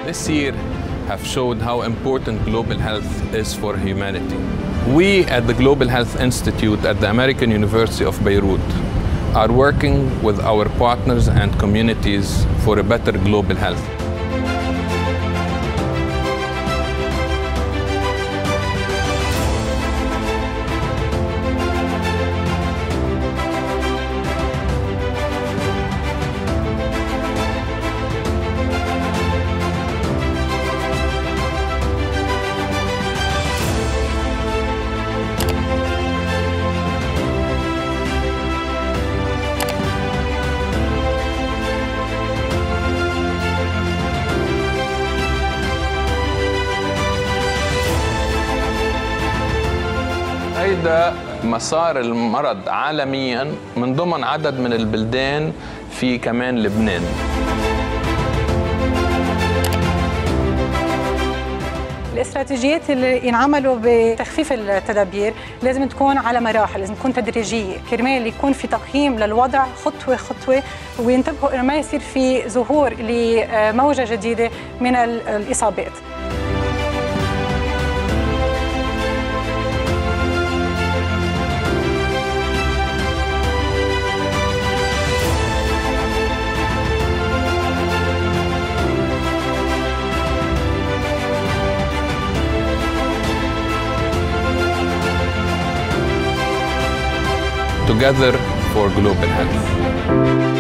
This year have showed how important global health is for humanity. We at the Global Health Institute at the American University of Beirut are working with our partners and communities for a better global health. هيدا مسار المرض عالمياً من ضمن عدد من البلدان في كمان لبنان. الاستراتيجيات اللي ينعملوا بتخفيف التدابير لازم تكون على مراحل، لازم تكون تدريجية، كرمال يكون في تقييم للوضع خطوة خطوة، وينتبهوا إنه ما يصير في ظهور لموجة جديدة من الإصابات. Together for global health.